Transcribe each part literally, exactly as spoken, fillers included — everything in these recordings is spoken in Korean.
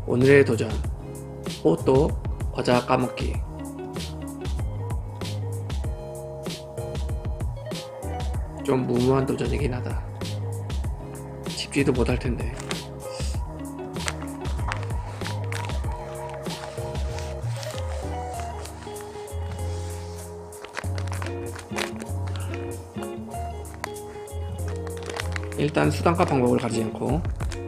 오늘의 도전, 호떡 과자 까먹기. 좀 무모한 도전이긴 하다. 집지도 못할 텐데. 일단 수단과 방법을 가리지 않고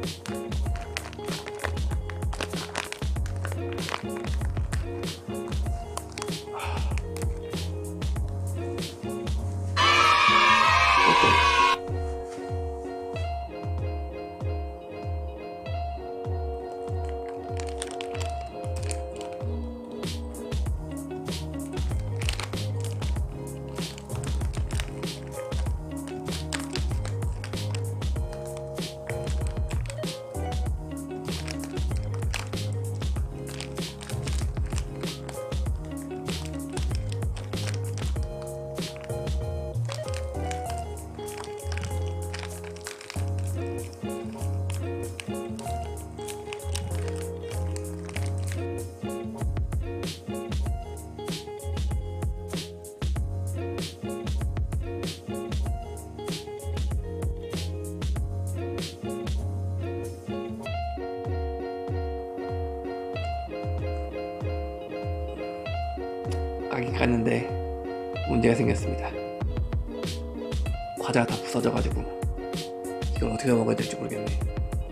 까긴 깠는데 문제가 생겼습니다. 과자가 다 부서져 가지고 이걸 어떻게 먹어야 될지 모르겠네.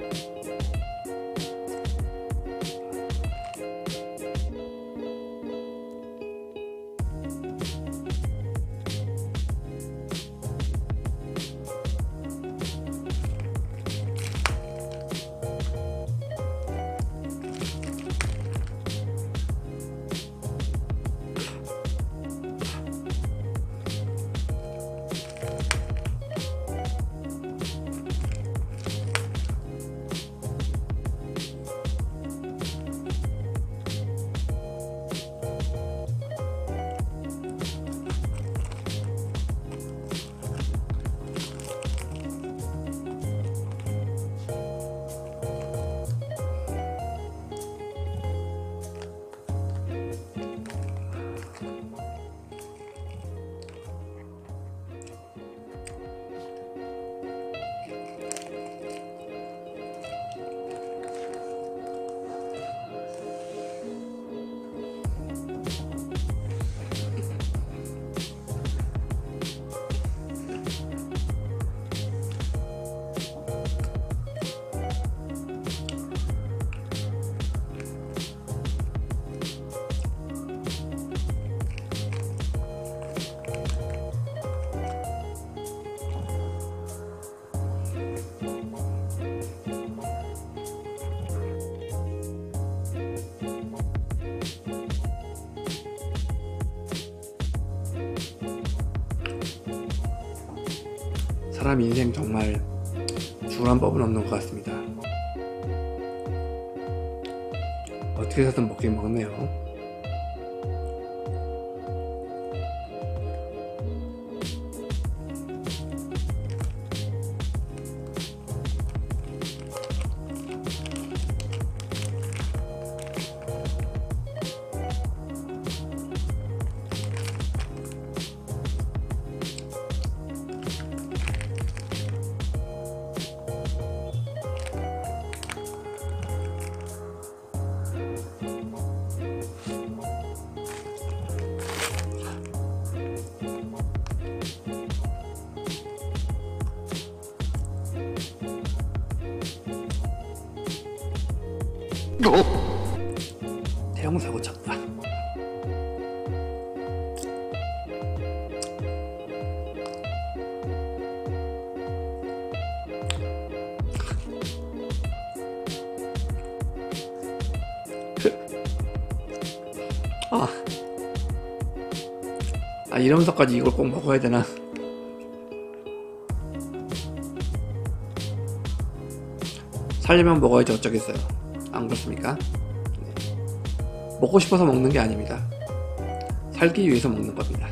사람 인생 정말 중요한 법은 없는 것 같습니다. 어떻게 해서든 먹긴 먹네요. 대형 사고 쳤다. 아, 아 이러면서까지 이걸 꼭 먹어야 되나? 살려면 먹어야지 어쩌겠어요. 안 그렇습니까? 네. 먹고 싶어서 먹는 게 아닙니다. 살기 위해서 먹는 겁니다.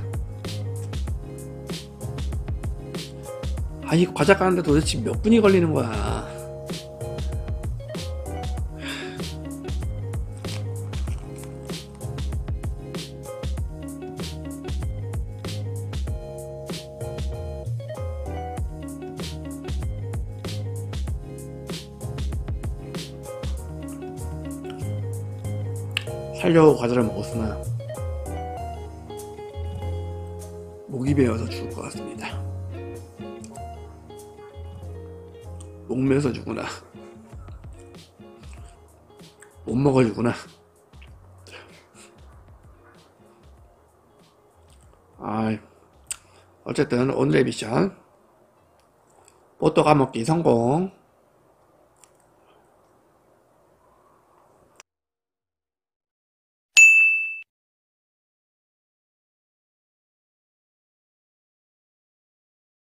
아, 이 과자 까는데 도대체 몇 분이 걸리는 거야. 살려고 과자를 먹었으나 목이 베어서 죽을 것 같습니다. 목 메어서 죽구나. 못 먹어주구나. 아, 어쨌든 오늘의 미션 뽀또 까먹기 성공.